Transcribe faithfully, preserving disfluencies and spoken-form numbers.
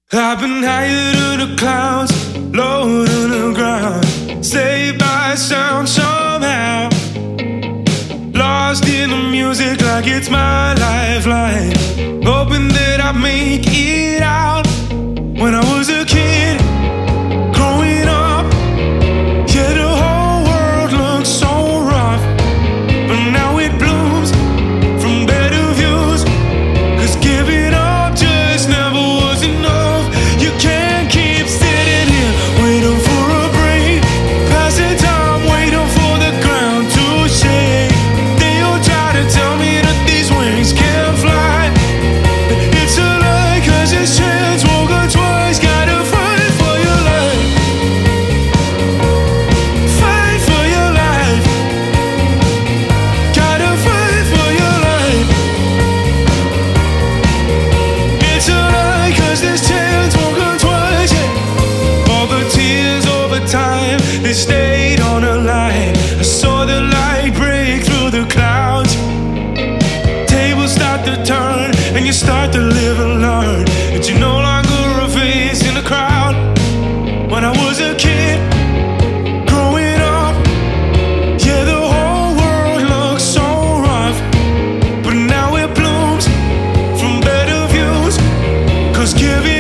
I've been higher to the clouds, low to the ground, saved by sound somehow. Lost in the music like it's my lifeline, hoping that I make it out. When I was a kid, growing up, yeah, the whole world looked so rough, but now it blooms from better views, 'cause giving up just never was enough. You can't keep sitting here waiting for a break, passing time waiting for the ground to shake. They all try to tell me that these wings can't fly, but it's a lie, 'cause this chance won't go twice. Gotta fight for your life, fight for your life, gotta fight for your life. It's a lie, 'cause this chance won't come twice, yeah. All the tears over time, they stayed on a line. I saw the light break through the clouds. Tables start to turn, and you start to live and learn that you're no longer a face in the crowd. When I was a kid, growing up, yeah, the whole world looked so rough, but now it blooms from better views, 'cause giving